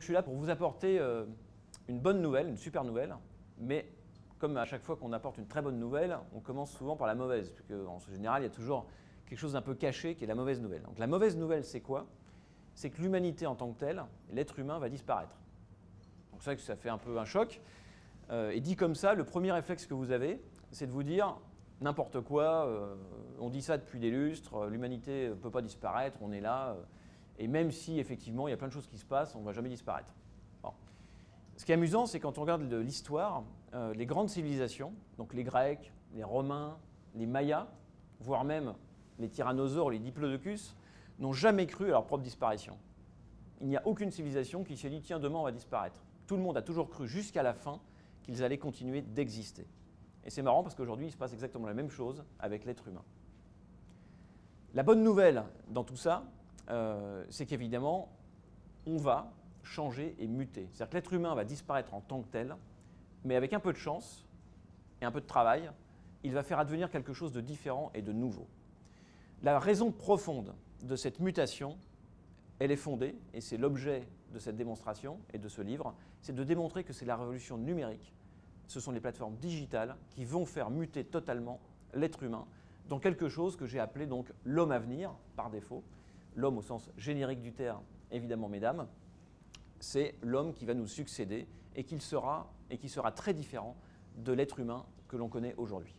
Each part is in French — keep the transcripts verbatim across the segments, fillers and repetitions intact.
Je suis là pour vous apporter euh, une bonne nouvelle, une super nouvelle, mais comme à chaque fois qu'on apporte une très bonne nouvelle, on commence souvent par la mauvaise, puisque en général, il y a toujours quelque chose d'un peu caché qui est la mauvaise nouvelle. Donc la mauvaise nouvelle, c'est quoi? C'est que l'humanité en tant que telle, l'être humain, va disparaître. Donc c'est vrai que ça fait un peu un choc. Euh, et dit comme ça, le premier réflexe que vous avez, c'est de vous dire n'importe quoi, euh, on dit ça depuis des lustres, l'humanité ne peut pas disparaître, on est là. Euh, et même si effectivement il y a plein de choses qui se passent, on ne va jamais disparaître. Bon. Ce qui est amusant, c'est quand on regarde l'histoire, euh, les grandes civilisations, donc les Grecs, les Romains, les Mayas, voire même les tyrannosaures, les diplodocus, n'ont jamais cru à leur propre disparition. Il n'y a aucune civilisation qui s'est dit « tiens, demain on va disparaître ». Tout le monde a toujours cru jusqu'à la fin qu'ils allaient continuer d'exister. Et c'est marrant parce qu'aujourd'hui, il se passe exactement la même chose avec l'être humain. La bonne nouvelle dans tout ça, euh, c'est qu'évidemment, on va changer et muter. C'est-à-dire que l'être humain va disparaître en tant que tel, mais avec un peu de chance et un peu de travail, il va faire advenir quelque chose de différent et de nouveau. La raison profonde de cette mutation, elle est fondée, et c'est l'objet de cette démonstration et de ce livre, c'est de démontrer que c'est la révolution numérique. Ce sont les plateformes digitales qui vont faire muter totalement l'être humain dans quelque chose que j'ai appelé donc l'homme à venir, par défaut. L'homme au sens générique du terme, évidemment, mesdames, c'est l'homme qui va nous succéder et qui sera, et qui sera très différent de l'être humain que l'on connaît aujourd'hui.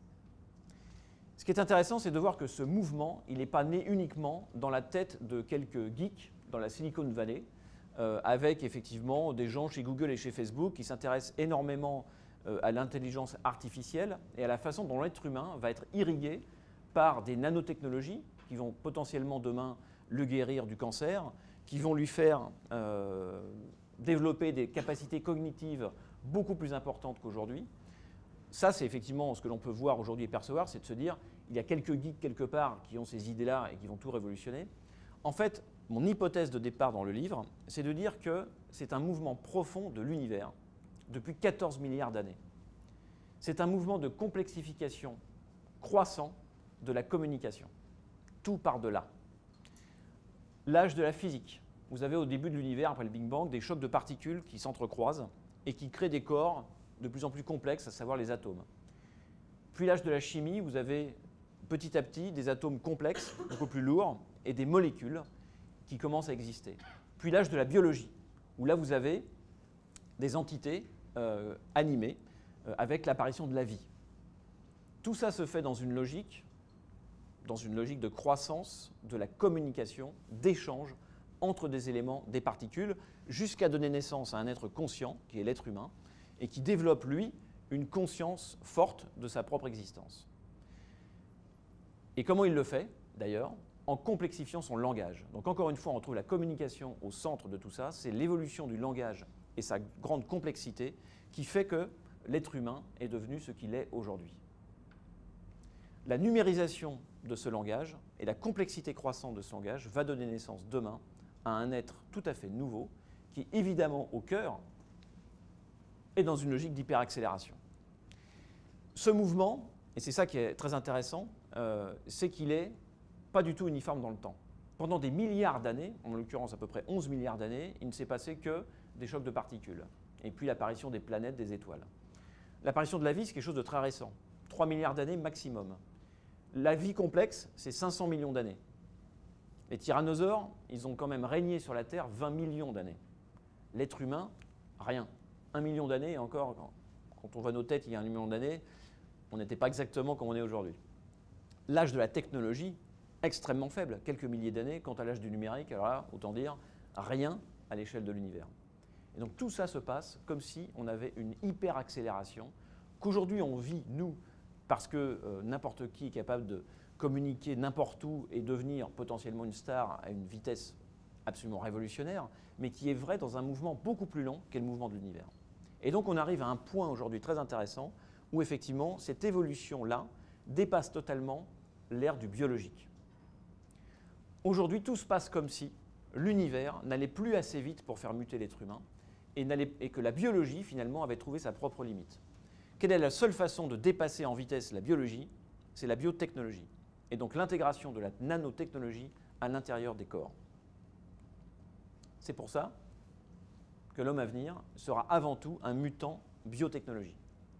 Ce qui est intéressant, c'est de voir que ce mouvement, il n'est pas né uniquement dans la tête de quelques geeks dans la Silicon Valley, euh, avec effectivement des gens chez Google et chez Facebook qui s'intéressent énormément euh, à l'intelligence artificielle et à la façon dont l'être humain va être irrigué par des nanotechnologies qui vont potentiellement demain le guérir du cancer, qui vont lui faire euh, développer des capacités cognitives beaucoup plus importantes qu'aujourd'hui. Ça, c'est effectivement ce que l'on peut voir aujourd'hui et percevoir, c'est de se dire il y a quelques geeks quelque part qui ont ces idées-là et qui vont tout révolutionner. En fait, mon hypothèse de départ dans le livre, c'est de dire que c'est un mouvement profond de l'univers depuis quatorze milliards d'années. C'est un mouvement de complexification croissant de la communication. Tout part de là. L'âge de la physique. Vous avez au début de l'univers, après le Big Bang, des chocs de particules qui s'entrecroisent et qui créent des corps de plus en plus complexes, à savoir les atomes. Puis l'âge de la chimie, vous avez petit à petit des atomes complexes, beaucoup plus lourds, et des molécules qui commencent à exister. Puis l'âge de la biologie, où là vous avez des entités euh, animées euh, avec l'apparition de la vie. Tout ça se fait dans une logique, dans une logique de croissance, de la communication, d'échange entre des éléments, des particules, jusqu'à donner naissance à un être conscient, qui est l'être humain, et qui développe, lui, une conscience forte de sa propre existence. Et comment il le fait, d'ailleurs? En complexifiant son langage. Donc encore une fois, on trouve la communication au centre de tout ça, c'est l'évolution du langage et sa grande complexité qui fait que l'être humain est devenu ce qu'il est aujourd'hui. La numérisation de ce langage et la complexité croissante de ce langage va donner naissance demain à un être tout à fait nouveau qui, évidemment, au cœur, est dans une logique d'hyperaccélération. Ce mouvement, et c'est ça qui est très intéressant, euh, c'est qu'il n'est pas du tout uniforme dans le temps. Pendant des milliards d'années, en l'occurrence à peu près onze milliards d'années, il ne s'est passé que des chocs de particules, et puis l'apparition des planètes, des étoiles. L'apparition de la vie, c'est quelque chose de très récent, trois milliards d'années maximum. La vie complexe, c'est cinq cents millions d'années. Les tyrannosaures, ils ont quand même régné sur la Terre vingt millions d'années. L'être humain, rien. Un million d'années, et encore, quand on voit nos têtes il y a un million d'années, on n'était pas exactement comme on est aujourd'hui. L'âge de la technologie, extrêmement faible, quelques milliers d'années, quant à l'âge du numérique, alors là, autant dire, rien à l'échelle de l'univers. Et donc tout ça se passe comme si on avait une hyper-accélération, qu'aujourd'hui on vit, nous, parce que euh, n'importe qui est capable de communiquer n'importe où et devenir potentiellement une star à une vitesse absolument révolutionnaire, mais qui est vrai dans un mouvement beaucoup plus long qu'est le mouvement de l'univers. Et donc on arrive à un point aujourd'hui très intéressant où effectivement cette évolution-là dépasse totalement l'ère du biologique. Aujourd'hui, tout se passe comme si l'univers n'allait plus assez vite pour faire muter l'être humain et, et que la biologie finalement avait trouvé sa propre limite. Quelle est la seule façon de dépasser en vitesse la biologie? C'est la biotechnologie. Et donc l'intégration de la nanotechnologie à l'intérieur des corps. C'est pour ça que l'homme à venir sera avant tout un mutant biotechnologie.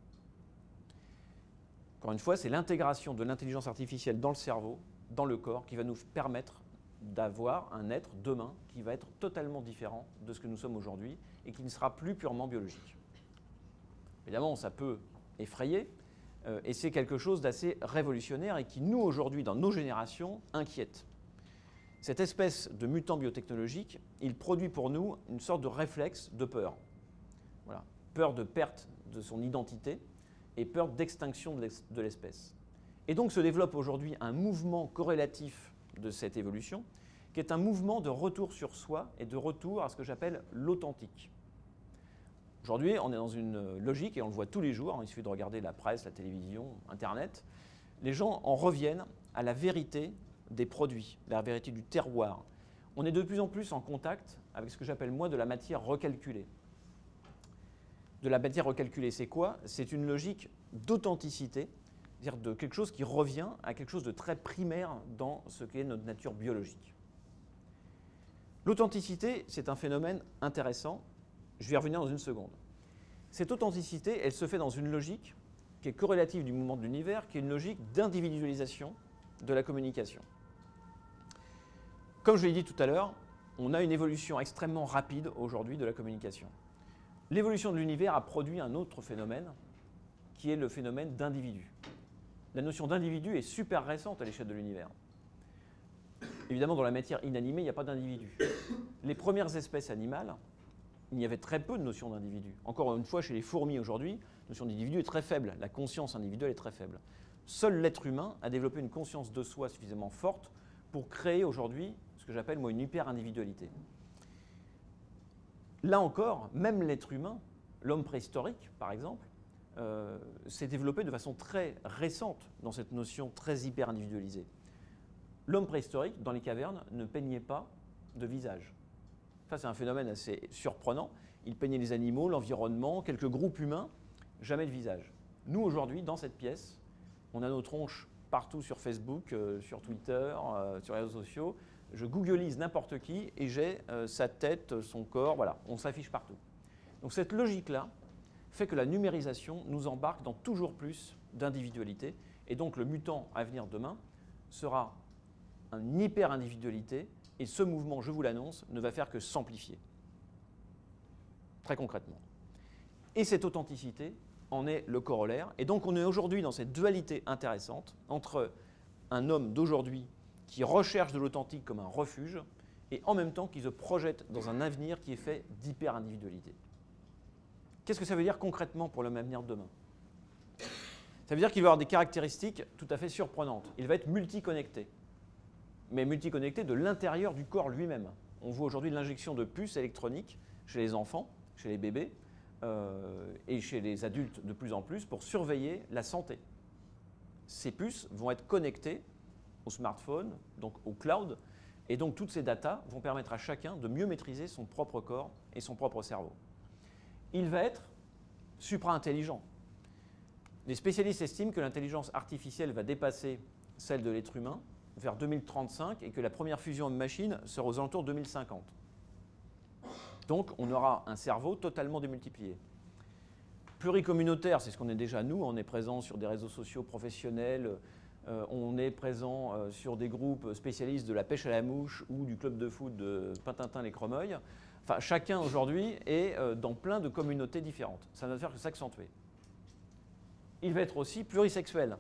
Encore une fois, c'est l'intégration de l'intelligence artificielle dans le cerveau, dans le corps, qui va nous permettre d'avoir un être demain qui va être totalement différent de ce que nous sommes aujourd'hui et qui ne sera plus purement biologique. Évidemment, ça peut effrayer, euh, et c'est quelque chose d'assez révolutionnaire et qui, nous, aujourd'hui, dans nos générations, inquiète. Cette espèce de mutant biotechnologique, il produit pour nous une sorte de réflexe de peur. Voilà. Peur de perte de son identité et peur d'extinction de l'espèce. Et donc se développe aujourd'hui un mouvement corrélatif de cette évolution, qui est un mouvement de retour sur soi et de retour à ce que j'appelle l'authentique. Aujourd'hui, on est dans une logique, et on le voit tous les jours, il suffit de regarder la presse, la télévision, Internet, les gens en reviennent à la vérité des produits, la vérité du terroir. On est de plus en plus en contact avec ce que j'appelle moi de la matière recalculée. De la matière recalculée, c'est quoi? C'est une logique d'authenticité, c'est-à-dire de quelque chose qui revient à quelque chose de très primaire dans ce qu'est notre nature biologique. L'authenticité, c'est un phénomène intéressant. Je vais y revenir dans une seconde. Cette authenticité, elle se fait dans une logique qui est corrélative du mouvement de l'univers, qui est une logique d'individualisation de la communication. Comme je l'ai dit tout à l'heure, on a une évolution extrêmement rapide aujourd'hui de la communication. L'évolution de l'univers a produit un autre phénomène, qui est le phénomène d'individu. La notion d'individu est super récente à l'échelle de l'univers. Évidemment, dans la matière inanimée, il n'y a pas d'individu. Les premières espèces animales, il y avait très peu de notions d'individu. Encore une fois, chez les fourmis aujourd'hui, la notion d'individu est très faible. La conscience individuelle est très faible. Seul l'être humain a développé une conscience de soi suffisamment forte pour créer aujourd'hui ce que j'appelle moi une hyper-individualité. Là encore, même l'être humain, l'homme préhistorique par exemple, euh, s'est développé de façon très récente dans cette notion très hyper-individualisée. L'homme préhistorique, dans les cavernes, ne peignait pas de visage. Ça, c'est un phénomène assez surprenant. Il peignait les animaux, l'environnement, quelques groupes humains, jamais de visage. Nous, aujourd'hui, dans cette pièce, on a nos tronches partout sur Facebook, euh, sur Twitter, euh, sur les réseaux sociaux. Je googleise n'importe qui et j'ai euh, sa tête, son corps, voilà, on s'affiche partout. Donc cette logique-là fait que la numérisation nous embarque dans toujours plus d'individualité. Et donc le mutant à venir demain sera une hyper-individualité. Et ce mouvement, je vous l'annonce, ne va faire que s'amplifier. Très concrètement. Et cette authenticité en est le corollaire. Et donc on est aujourd'hui dans cette dualité intéressante entre un homme d'aujourd'hui qui recherche de l'authentique comme un refuge et en même temps qui se projette dans un avenir qui est fait d'hyper-individualité. Qu'est-ce que ça veut dire concrètement pour l'homme à venir de demain? Ça veut dire qu'il va avoir des caractéristiques tout à fait surprenantes. Il va être multiconnecté. Mais multiconnecté de l'intérieur du corps lui-même. On voit aujourd'hui l'injection de puces électroniques chez les enfants, chez les bébés euh, et chez les adultes de plus en plus pour surveiller la santé. Ces puces vont être connectées au smartphone, donc au cloud, et donc toutes ces datas vont permettre à chacun de mieux maîtriser son propre corps et son propre cerveau. Il va être supra-intelligent. Les spécialistes estiment que l'intelligence artificielle va dépasser celle de l'être humain vers deux mille trente-cinq et que la première fusion homme-machine sera aux alentours de deux mille cinquante. Donc on aura un cerveau totalement démultiplié. Pluricommunautaire, c'est ce qu'on est déjà nous, on est présent sur des réseaux sociaux professionnels, euh, on est présent euh, sur des groupes spécialistes de la pêche à la mouche ou du club de foot de Pintintin-les-Cromeuils. Enfin, chacun aujourd'hui est euh, dans plein de communautés différentes. Ça ne va faire que s'accentuer. Il va être aussi plurisexuel.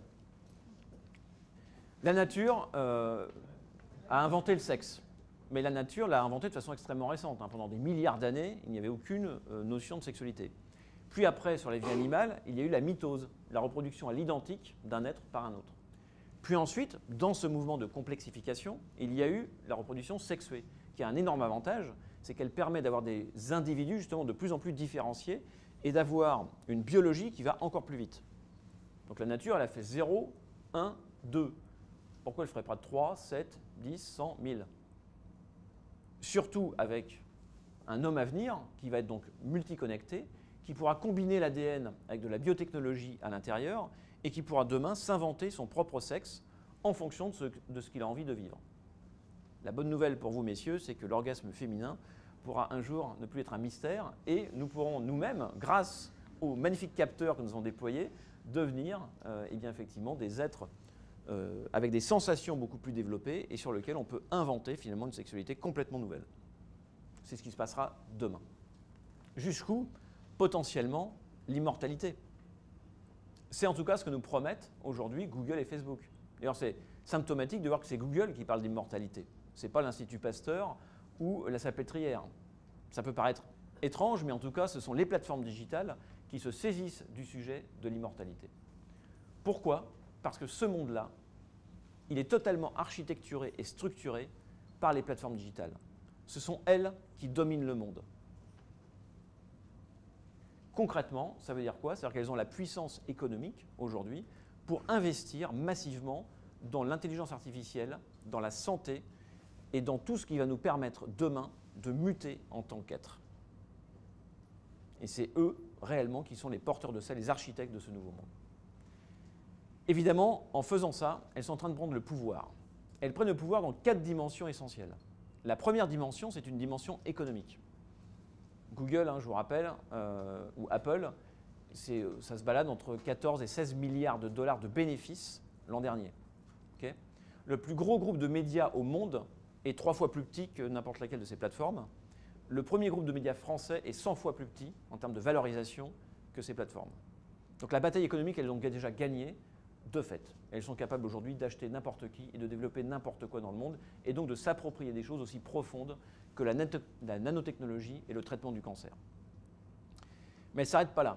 La nature euh, a inventé le sexe, mais la nature l'a inventé de façon extrêmement récente. Hein. Pendant des milliards d'années, il n'y avait aucune euh, notion de sexualité. Puis après, sur les vies animales, il y a eu la mitose, la reproduction à l'identique d'un être par un autre. Puis ensuite, dans ce mouvement de complexification, il y a eu la reproduction sexuée, qui a un énorme avantage, c'est qu'elle permet d'avoir des individus justement de plus en plus différenciés et d'avoir une biologie qui va encore plus vite. Donc la nature, elle a fait zéro, un, deux. Pourquoi elle ne ferait pas trois, sept, dix, cent, mille? Surtout avec un homme à venir qui va être donc multiconnecté, qui pourra combiner l'A D N avec de la biotechnologie à l'intérieur et qui pourra demain s'inventer son propre sexe en fonction de ce, de ce qu'il a envie de vivre. La bonne nouvelle pour vous, messieurs, c'est que l'orgasme féminin pourra un jour ne plus être un mystère et nous pourrons nous-mêmes, grâce aux magnifiques capteurs que nous avons déployés, devenir euh, eh bien, effectivement des êtres euh, avec des sensations beaucoup plus développées et sur lesquels on peut inventer finalement une sexualité complètement nouvelle. C'est ce qui se passera demain. Jusqu'où, potentiellement, l'immortalité. C'est en tout cas ce que nous promettent aujourd'hui Google et Facebook. D'ailleurs, c'est symptomatique de voir que c'est Google qui parle d'immortalité. Ce n'est pas l'Institut Pasteur ou la Salpêtrière. Ça peut paraître étrange, mais en tout cas, ce sont les plateformes digitales qui se saisissent du sujet de l'immortalité. Pourquoi? Parce que ce monde-là, il est totalement architecturé et structuré par les plateformes digitales. Ce sont elles qui dominent le monde. Concrètement, ça veut dire quoi? C'est-à-dire qu'elles ont la puissance économique aujourd'hui pour investir massivement dans l'intelligence artificielle, dans la santé et dans tout ce qui va nous permettre demain de muter en tant qu'être. Et c'est eux, réellement, qui sont les porteurs de ça, les architectes de ce nouveau monde. Évidemment, en faisant ça, elles sont en train de prendre le pouvoir. Elles prennent le pouvoir dans quatre dimensions essentielles. La première dimension, c'est une dimension économique. Google, hein, je vous rappelle, euh, ou Apple, ça se balade entre quatorze et seize milliards de dollars de bénéfices l'an dernier. Okay? Le plus gros groupe de médias au monde est trois fois plus petit que n'importe laquelle de ces plateformes. Le premier groupe de médias français est cent fois plus petit en termes de valorisation que ces plateformes. Donc la bataille économique, elles l'ont déjà gagnée de fait. Elles sont capables aujourd'hui d'acheter n'importe qui et de développer n'importe quoi dans le monde et donc de s'approprier des choses aussi profondes que la, la nanotechnologie et le traitement du cancer. Mais elles ne s'arrêtent pas là.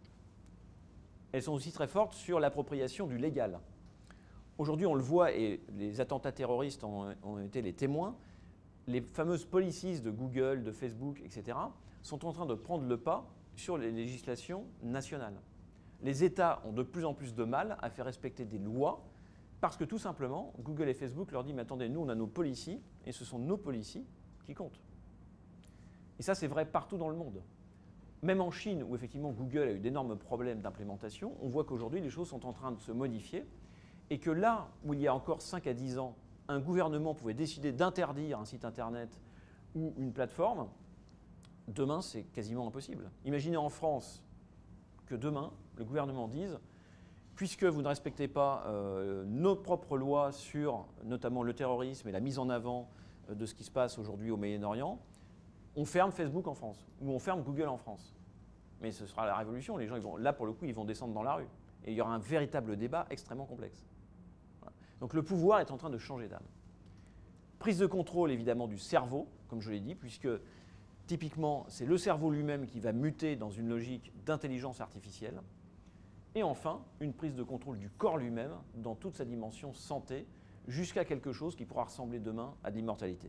Elles sont aussi très fortes sur l'appropriation du légal. Aujourd'hui, on le voit, et les attentats terroristes ont, ont été les témoins, les fameuses policies de Google, de Facebook, et cetera, sont en train de prendre le pas sur les législations nationales. Les États ont de plus en plus de mal à faire respecter des lois parce que tout simplement, Google et Facebook leur disent « mais attendez, nous on a nos policies et ce sont nos policies qui comptent ». Et ça c'est vrai partout dans le monde. Même en Chine où effectivement Google a eu d'énormes problèmes d'implémentation, on voit qu'aujourd'hui les choses sont en train de se modifier et que là où il y a encore cinq à dix ans, un gouvernement pouvait décider d'interdire un site internet ou une plateforme, demain c'est quasiment impossible. Imaginez en France que demain, le gouvernement dise « puisque vous ne respectez pas euh, nos propres lois sur notamment le terrorisme et la mise en avant euh, de ce qui se passe aujourd'hui au Moyen-Orient, on ferme Facebook en France ou on ferme Google en France ». Mais ce sera la révolution. Les gens, ils vont, là, pour le coup, ils vont descendre dans la rue. Et il y aura un véritable débat extrêmement complexe. Voilà. Donc le pouvoir est en train de changer d'âme. Prise de contrôle, évidemment, du cerveau, comme je l'ai dit, puisque typiquement, c'est le cerveau lui-même qui va muter dans une logique d'intelligence artificielle. Et enfin, une prise de contrôle du corps lui-même dans toute sa dimension santé, jusqu'à quelque chose qui pourra ressembler demain à de l'immortalité.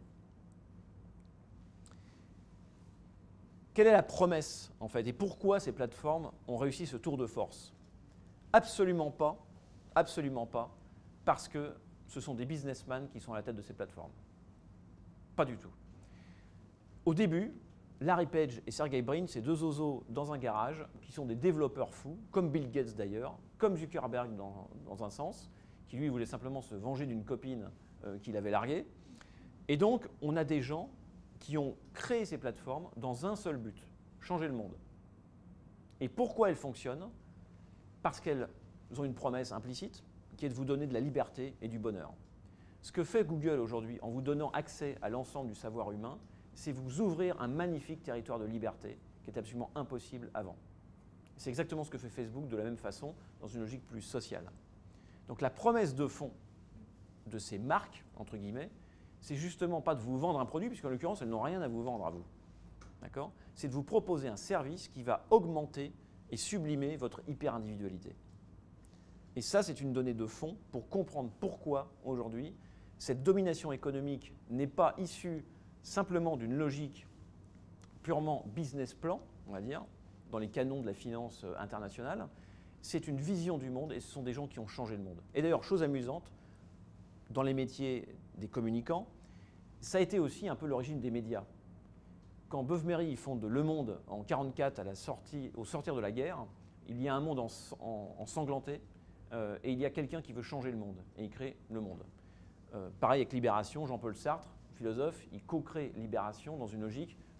Quelle est la promesse, en fait, et pourquoi ces plateformes ont réussi ce tour de force? Absolument pas, absolument pas, parce que ce sont des businessmen qui sont à la tête de ces plateformes. Pas du tout. Au début, Larry Page et Sergey Brin, c'est deux oiseaux dans un garage qui sont des développeurs fous, comme Bill Gates d'ailleurs, comme Zuckerberg dans, dans un sens, qui lui voulait simplement se venger d'une copine euh, qu'il avait larguée. Et donc, on a des gens qui ont créé ces plateformes dans un seul but, changer le monde. Et pourquoi elles fonctionnent? Parce qu'elles ont une promesse implicite, qui est de vous donner de la liberté et du bonheur. Ce que fait Google aujourd'hui, en vous donnant accès à l'ensemble du savoir humain, c'est vous ouvrir un magnifique territoire de liberté qui est absolument impossible avant. C'est exactement ce que fait Facebook de la même façon, dans une logique plus sociale. Donc la promesse de fond de ces marques, entre guillemets, c'est justement pas de vous vendre un produit, puisqu'en l'occurrence, elles n'ont rien à vous vendre à vous. D'accord? C'est de vous proposer un service qui va augmenter et sublimer votre hyper-individualité. Et ça, c'est une donnée de fond pour comprendre pourquoi, aujourd'hui, cette domination économique n'est pas issue simplement d'une logique purement business plan, on va dire, dans les canons de la finance internationale. C'est une vision du monde et ce sont des gens qui ont changé le monde. Et d'ailleurs, chose amusante, dans les métiers des communicants, ça a été aussi un peu l'origine des médias. Quand Beuve-Méry fonde Le Monde en mille neuf cent quarante-quatre, à la sortie, au sortir de la guerre, il y a un monde en, en, ensanglanté euh, et il y a quelqu'un qui veut changer le monde et il crée Le Monde. Euh, pareil avec Libération, Jean-Paul Sartre, philosophe, il co-crée Libération dans une logique «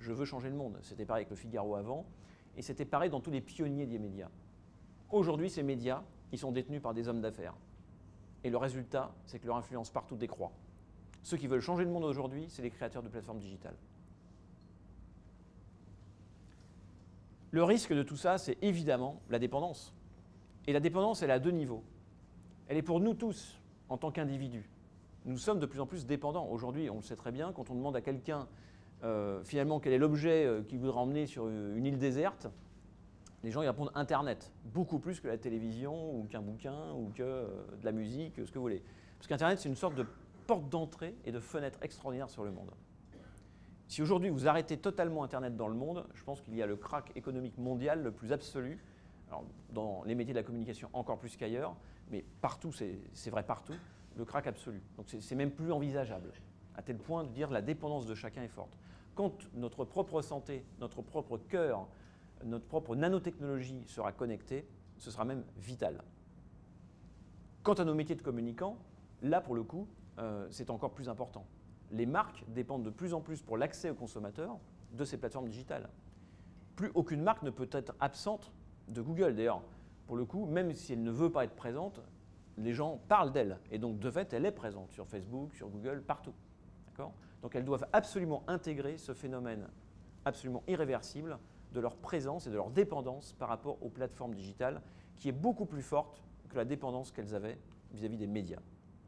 je veux changer le monde. C'était pareil avec le Figaro avant, et c'était pareil dans tous les pionniers des médias. Aujourd'hui, ces médias, ils sont détenus par des hommes d'affaires. Et le résultat, c'est que leur influence partout décroît. Ceux qui veulent changer le monde aujourd'hui, c'est les créateurs de plateformes digitales. Le risque de tout ça, c'est évidemment la dépendance. Et la dépendance, elle est à deux niveaux. Elle est pour nous tous, en tant qu'individus. Nous sommes de plus en plus dépendants. Aujourd'hui, on le sait très bien, quand on demande à quelqu'un, euh, finalement, quel est l'objet euh, qu'il voudra emmener sur une île déserte, les gens y répondent Internet, beaucoup plus que la télévision, ou qu'un bouquin, ou que euh, de la musique, ce que vous voulez. Parce qu'Internet, c'est une sorte de porte d'entrée et de fenêtre extraordinaire sur le monde. Si aujourd'hui vous arrêtez totalement Internet dans le monde, je pense qu'il y a le krach économique mondial le plus absolu. Alors, dans les métiers de la communication encore plus qu'ailleurs, mais partout, c'est vrai partout, le krach absolu. Donc c'est même plus envisageable, à tel point de dire la dépendance de chacun est forte. Quand notre propre santé, notre propre cœur, notre propre nanotechnologie sera connectée, ce sera même vital. Quant à nos métiers de communicants, là pour le coup, euh, c'est encore plus important. Les marques dépendent de plus en plus pour l'accès aux consommateurs de ces plateformes digitales. Plus aucune marque ne peut être absente de Google. D'ailleurs, pour le coup, même si elle ne veut pas être présente, les gens parlent d'elle. Et donc, de fait, elle est présente sur Facebook, sur Google, partout. Donc, elles doivent absolument intégrer ce phénomène absolument irréversible de leur présence et de leur dépendance par rapport aux plateformes digitales, qui est beaucoup plus forte que la dépendance qu'elles avaient vis-à-vis des médias.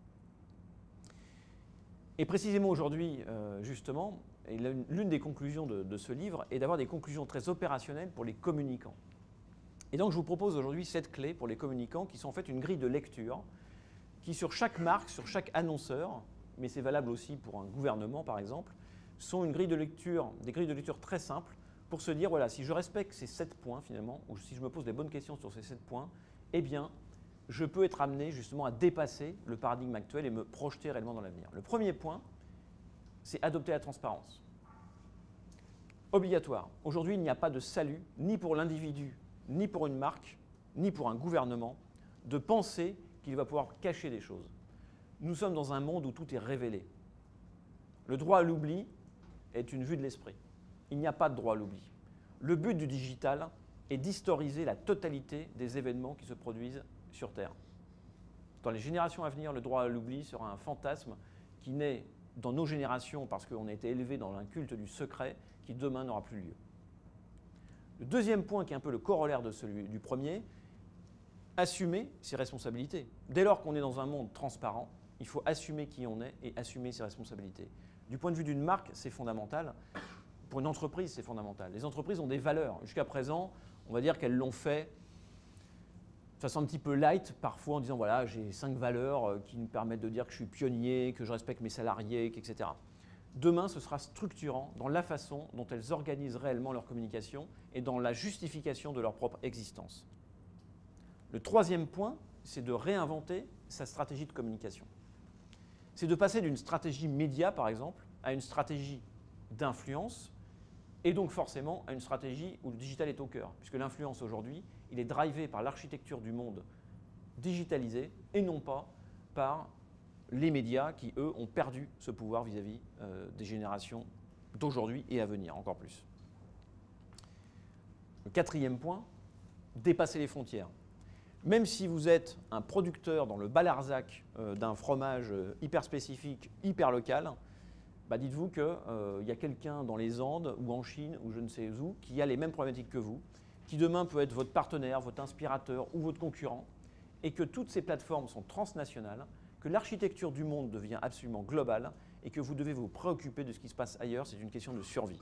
Et précisément aujourd'hui, euh, justement, l'une des conclusions de, de ce livre est d'avoir des conclusions très opérationnelles pour les communicants. Et donc je vous propose aujourd'hui sept clés pour les communicants qui sont en fait une grille de lecture qui sur chaque marque, sur chaque annonceur, mais c'est valable aussi pour un gouvernement par exemple, sont une grille de lecture, des grilles de lecture très simples pour se dire voilà, si je respecte ces sept points finalement, ou si je me pose les bonnes questions sur ces sept points, eh bien je peux être amené justement à dépasser le paradigme actuel et me projeter réellement dans l'avenir. Le premier point, c'est adopter la transparence. Obligatoire. Aujourd'hui, il n'y a pas de salut, ni pour l'individu, ni pour une marque, ni pour un gouvernement, de penser qu'il va pouvoir cacher des choses. Nous sommes dans un monde où tout est révélé. Le droit à l'oubli est une vue de l'esprit. Il n'y a pas de droit à l'oubli. Le but du digital est d'historiser la totalité des événements qui se produisent sur Terre. Dans les générations à venir, le droit à l'oubli sera un fantasme qui naît dans nos générations parce qu'on a été élevé dans un culte du secret qui demain n'aura plus lieu. Le deuxième point, qui est un peu le corollaire de celui du premier, assumer ses responsabilités. Dès lors qu'on est dans un monde transparent, il faut assumer qui on est et assumer ses responsabilités. Du point de vue d'une marque, c'est fondamental. Pour une entreprise, c'est fondamental. Les entreprises ont des valeurs. Jusqu'à présent, on va dire qu'elles l'ont fait de façon un petit peu light, parfois en disant voilà, j'ai cinq valeurs qui nous permettent de dire que je suis pionnier, que je respecte mes salariés, et cetera. Demain, ce sera structurant dans la façon dont elles organisent réellement leur communication et dans la justification de leur propre existence. Le troisième point, c'est de réinventer sa stratégie de communication. C'est de passer d'une stratégie média, par exemple, à une stratégie d'influence, et donc forcément à une stratégie où le digital est au cœur, puisque l'influence aujourd'hui, il est drivé par l'architecture du monde digitalisé et non pas par les médias qui, eux, ont perdu ce pouvoir vis-à-vis euh, des générations d'aujourd'hui et à venir, encore plus. Le quatrième point, dépasser les frontières. Même si vous êtes un producteur dans le Bas-Larzac euh, d'un fromage euh, hyper spécifique, hyper local, bah dites-vous qu'il euh, y a quelqu'un dans les Andes ou en Chine ou je ne sais où qui a les mêmes problématiques que vous, qui demain peut être votre partenaire, votre inspirateur ou votre concurrent, et que toutes ces plateformes sont transnationales, que l'architecture du monde devient absolument globale et que vous devez vous préoccuper de ce qui se passe ailleurs, c'est une question de survie.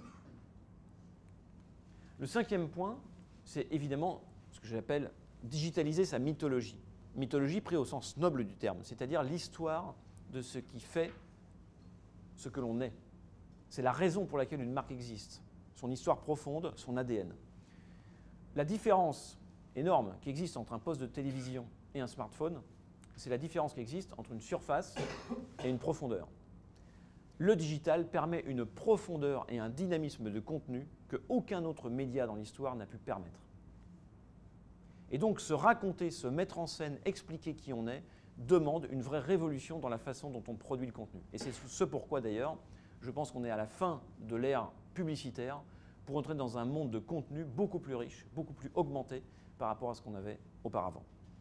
Le cinquième point, c'est évidemment ce que j'appelle digitaliser sa mythologie. Mythologie pris au sens noble du terme, c'est-à-dire l'histoire de ce qui fait ce que l'on est. C'est la raison pour laquelle une marque existe, son histoire profonde, son A D N. La différence énorme qui existe entre un poste de télévision et un smartphone, c'est la différence qui existe entre une surface et une profondeur. Le digital permet une profondeur et un dynamisme de contenu qu'aucun autre média dans l'histoire n'a pu permettre. Et donc se raconter, se mettre en scène, expliquer qui on est, demande une vraie révolution dans la façon dont on produit le contenu. Et c'est ce pourquoi d'ailleurs, je pense qu'on est à la fin de l'ère publicitaire pour entrer dans un monde de contenu beaucoup plus riche, beaucoup plus augmenté par rapport à ce qu'on avait auparavant.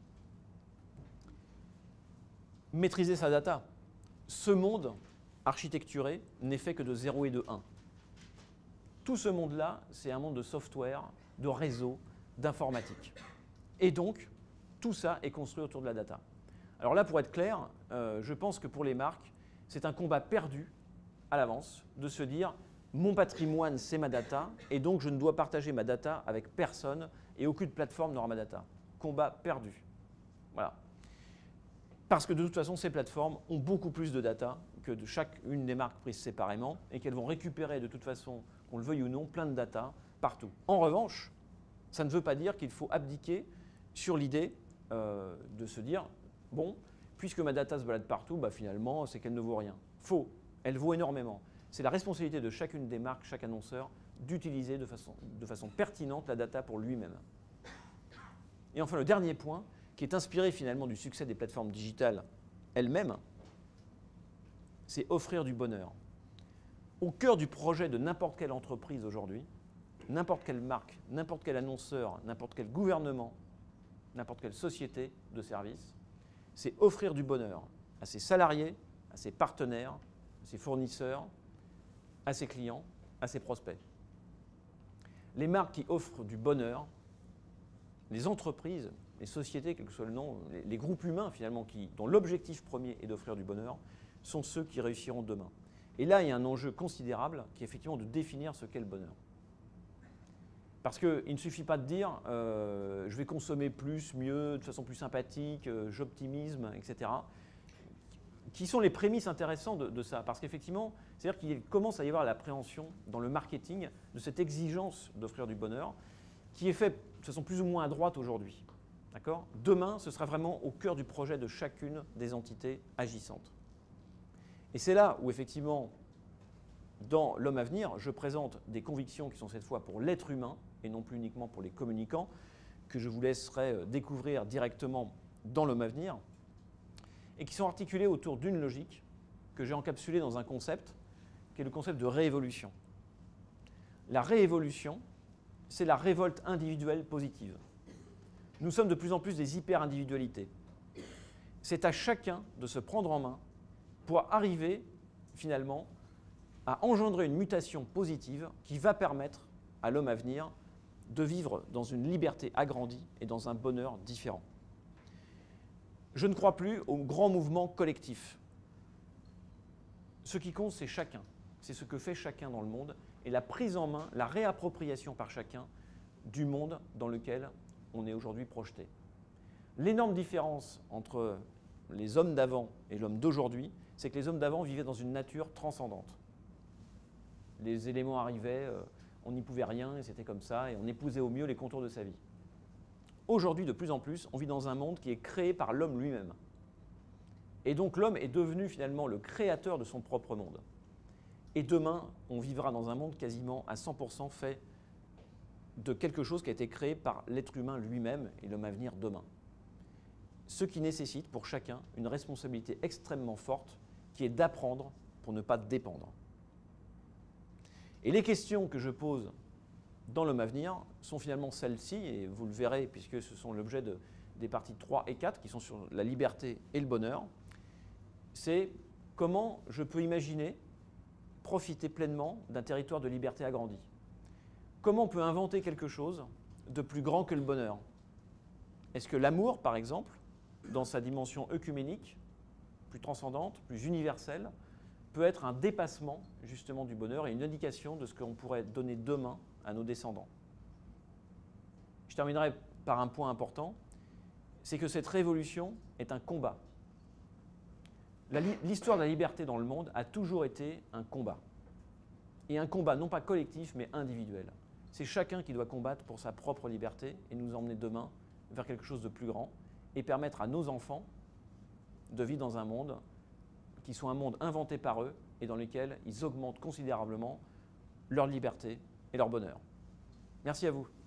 Maîtriser sa data. Ce monde architecturé n'est fait que de zéro et de un. Tout ce monde-là, c'est un monde de software, de réseau, d'informatique. Et donc, tout ça est construit autour de la data. Alors là, pour être clair, euh, je pense que pour les marques, c'est un combat perdu à l'avance de se dire « mon patrimoine, c'est ma data, et donc je ne dois partager ma data avec personne, et aucune plateforme n'aura ma data ». Combat perdu. Voilà. Parce que de toute façon, ces plateformes ont beaucoup plus de data que de chacune des marques prises séparément, et qu'elles vont récupérer de toute façon, qu'on le veuille ou non, plein de data partout. En revanche, ça ne veut pas dire qu'il faut abdiquer sur l'idée euh, de se dire « bon, puisque ma data se balade partout, bah finalement, c'est qu'elle ne vaut rien ». Faux, elle vaut énormément. C'est la responsabilité de chacune des marques, chaque annonceur, d'utiliser de façon, de façon pertinente la data pour lui-même. Et enfin, le dernier point, qui est inspiré finalement du succès des plateformes digitales elles-mêmes, c'est offrir du bonheur. Au cœur du projet de n'importe quelle entreprise aujourd'hui, n'importe quelle marque, n'importe quel annonceur, n'importe quel gouvernement, n'importe quelle société de services, c'est offrir du bonheur à ses salariés, à ses partenaires, à ses fournisseurs, à ses clients, à ses prospects. Les marques qui offrent du bonheur, les entreprises, les sociétés, quel que soit le nom, les, les groupes humains finalement, qui, dont l'objectif premier est d'offrir du bonheur, sont ceux qui réussiront demain. Et là, il y a un enjeu considérable qui est effectivement de définir ce qu'est le bonheur. Parce qu'il ne suffit pas de dire euh, je vais consommer plus, mieux, de façon plus sympathique, euh, j'optimisme, et cetera. Qui sont les prémices intéressantes de, de ça? Parce qu'effectivement, c'est-à-dire qu'il commence à y avoir l'appréhension dans le marketing de cette exigence d'offrir du bonheur qui est faite de façon plus ou moins à droite aujourd'hui. D'accord? Demain, ce sera vraiment au cœur du projet de chacune des entités agissantes. Et c'est là où, effectivement, dans l'homme à venir, je présente des convictions qui sont cette fois pour l'être humain et non plus uniquement pour les communicants, que je vous laisserai découvrir directement dans l'homme à venir, et qui sont articulées autour d'une logique que j'ai encapsulée dans un concept, qui est le concept de réévolution. La réévolution, c'est la révolte individuelle positive. Nous sommes de plus en plus des hyper-individualités. C'est à chacun de se prendre en main pour arriver, finalement, à engendrer une mutation positive qui va permettre à l'homme à venir de vivre dans une liberté agrandie et dans un bonheur différent. Je ne crois plus au grand mouvement collectif. Ce qui compte, c'est chacun. C'est ce que fait chacun dans le monde et la prise en main, la réappropriation par chacun du monde dans lequel on est aujourd'hui projeté. L'énorme différence entre les hommes d'avant et l'homme d'aujourd'hui, c'est que les hommes d'avant vivaient dans une nature transcendante. Les éléments arrivaient, euh, on n'y pouvait rien, et c'était comme ça, et on épousait au mieux les contours de sa vie. Aujourd'hui, de plus en plus, on vit dans un monde qui est créé par l'homme lui-même. Et donc l'homme est devenu finalement le créateur de son propre monde. Et demain, on vivra dans un monde quasiment à cent pour cent fait de quelque chose qui a été créé par l'être humain lui-même et l'homme à venir demain. Ce qui nécessite pour chacun une responsabilité extrêmement forte qui est d'apprendre pour ne pas dépendre. Et les questions que je pose dans l'homme à venir sont finalement celles-ci, et vous le verrez puisque ce sont l'objet de, des parties trois et quatre qui sont sur la liberté et le bonheur. C'est comment je peux imaginer profiter pleinement d'un territoire de liberté agrandi. Comment on peut inventer quelque chose de plus grand que le bonheur? Est-ce que l'amour, par exemple, dans sa dimension œcuménique, plus transcendante, plus universelle, peut être un dépassement justement du bonheur et une indication de ce qu'on pourrait donner demain à nos descendants? Je terminerai par un point important, c'est que cette révolution est un combat. L'histoire de la liberté dans le monde a toujours été un combat. Et un combat non pas collectif, mais individuel. C'est chacun qui doit combattre pour sa propre liberté et nous emmener demain vers quelque chose de plus grand et permettre à nos enfants de vivre dans un monde qui soit un monde inventé par eux et dans lequel ils augmentent considérablement leur liberté et leur bonheur. Merci à vous.